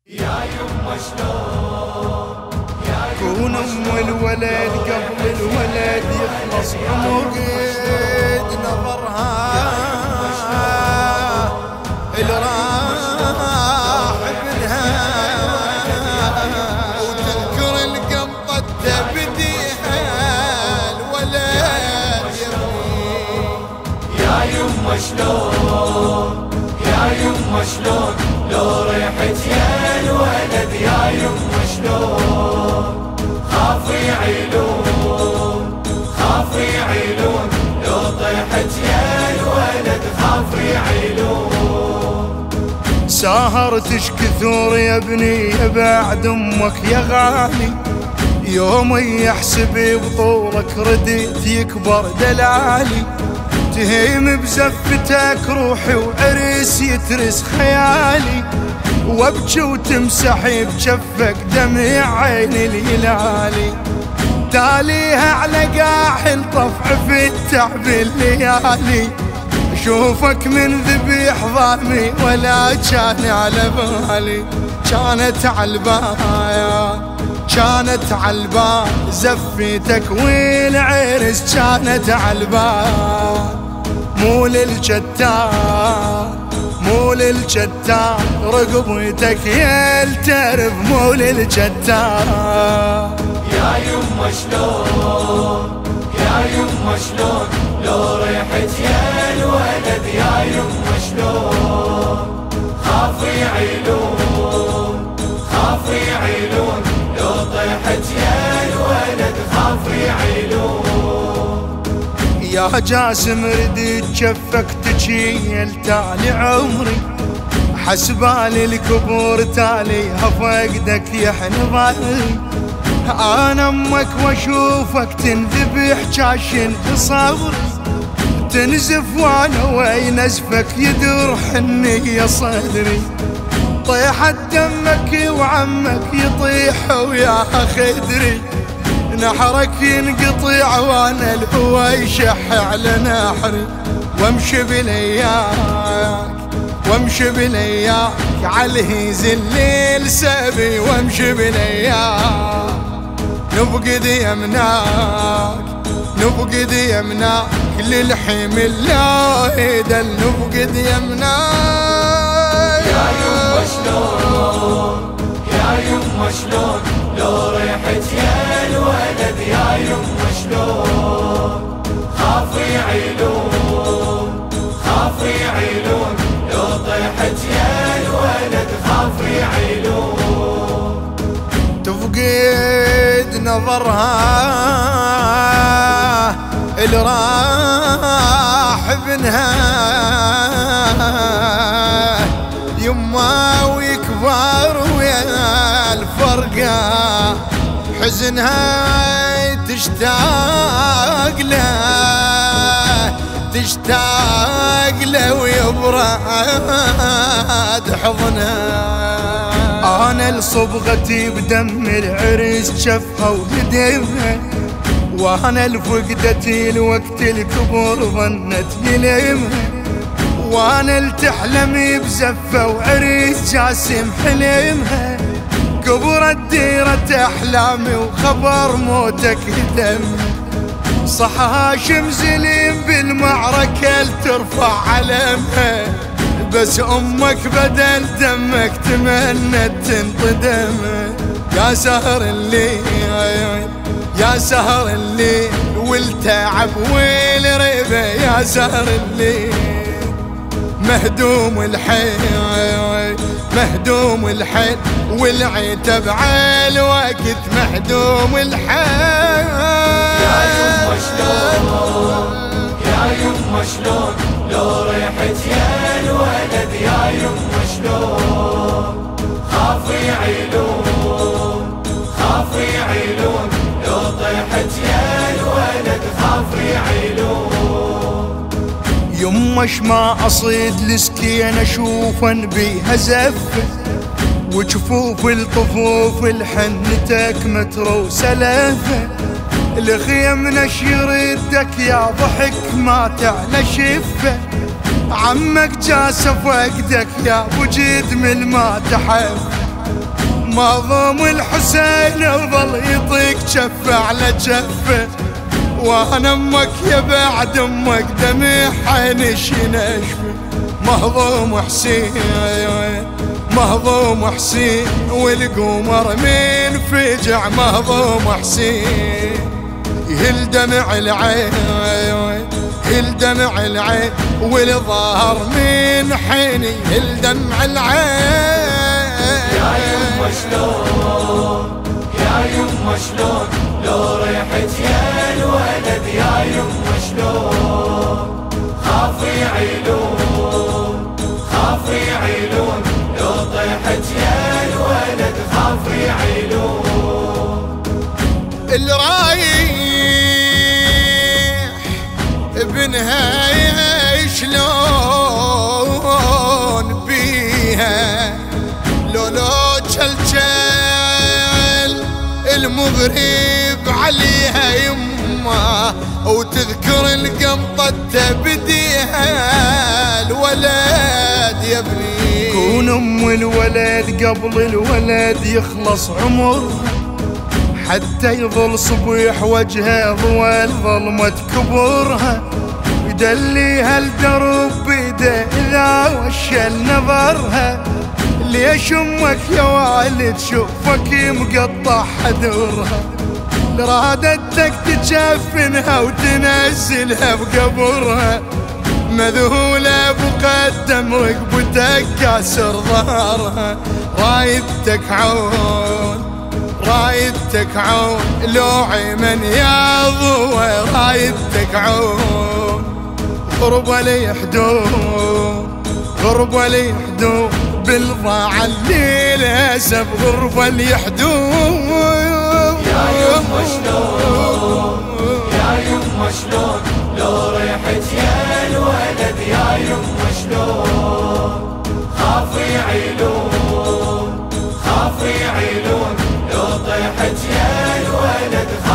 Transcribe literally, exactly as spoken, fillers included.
يا يما شلون كون ام الولد قبل الولد يخلص عمرك نظرها اللي راح ابنها وتذكر القمطة بديها الولد يبني. يا يما شلون يا يما شلون لو ريحت يا الولد يا يما شلون خافي عيلون خافي عيلون لو طيحت يا الولد خافي عيلون. سهرتش كثور يا ابني بعد امك يا غالي يوم يحسب بطولك رديت يكبر دلالي تهيم بزفتك روحي وعرس يترس خيالي وابكي وتمسحي بجفك دمع عين الهلالي تاليها على قاحل طفع في التعب الليالي اشوفك من ذبيح ضامي ولا كان على بالي كانت عالبال كانت عالبال زفتك والعرس كانت عالبال مو للجتار مو للجتار رقبتك يا الترف مو للجتار. يا يما شلون يا يما شلون لو ريحت يا الولد يا يما شلون خافي عيلون خافي عيلون لو طيحت يا الولد خافي عيلون. يا جاسم رديت جفك تجي تالي عمري حسبالي الكبور تالي فقدك يحن ظهري انا امك واشوفك تنذبح جاشن بصبري تنزف وانا وين ازفك يدور حني يا صدري طيحت دمك وعمك يطيح ويا خدري نحرك ينقطع وانا الهوى يشح على نحري وامشي بلياك وامشي بلياك عالهيز الليل سبي وامشي بلياك نفقد يمناك نفقد يمناك للحيم الله يدل نفقد يمناك. يا يما شلون يا يما شلون لو ريحت يا الولد يا يما شلون خافي عيلون خافي عيلون لو طيحت يا الولد خافي عيلون. تفقد نظرها اللي راح ابنها يما ويكبر ويا الفرقة حزنها تشتاق له تشتاق له ويبرد حضنها انا لصبغتي بدم العرس شفها وهدمها وانا لفقدتي الوقت الكبر ظنت يلمها وانا لتحلمي بزفه وعريس جاسم حلمها كبرت ديرة احلامي وخبر موتك دم صح هاشم زليم بالمعركة لترفع علمها بس امك بدل دمك تمنت تنطدم. يا سهر الليل يا سهر الليل والتعب والريبة يا سهر الليل مهدوم الحيل مهدوم الحيل والعتب عالوقت مهدوم الحيل. يا يما شلون يا يما شلون لو ريحت يا الولد يا يما شلون خافي عيلون خافي عيلون لو طيحت يا الولد خافي عيلون. يمش ما اصيد السكين اشوفن بيها زفه وجفوف الطفوف الحنتك متروسه لفه الخيم نشير يدك يا ضحك ما تعلى شفه عمك جاسف وقدك يا ابو جد من ما تحب مهضوم الحسين وظل يطيق جفه على جفه، وانا امك يا بعد امك دمي حنش ينشفه. مهضوم حسين مهضوم حسين والقمر من فجع. مهضوم حسين يهل دمع العين يهل دمع العين والظهر من حيني يهل دمع العين. يا يما شلون يا يما شلون لو ريحت يا الولد. يا يما شلون خافي عيلون خافي عيلون لو طيحت يا الولد. خافي عيلون اللي رايح بنهاية شلون بيها لو لو جلجل المغرب عليها يما، وتذكر القمطة تبديها الولد يا ابني. كون ام الولد قبل الولد يخلص عمر، حتى يظل صبيح وجهه ضوى ظلمة كبرها. يدليها الدرب بيده إذا وشل نظرها. ليش امك يا والد شوفك مقطع حدورها. لرادتك تجفنها وتنزلها بقبرها. مذهولة بقدم رقبتك كاسر ظهرها. رايدتك عون رايدتك عون لو عمن يا ضوى. رايدتك عون غربة لي حدود غربة لي حدود بالضاع الليل اسف. غربة لي حدود. يا يما شلون يا يما شلون لو ريحت يا الولد. يا يما شلون خافي عيلون خافي عيلون لو طيحت يا الولد.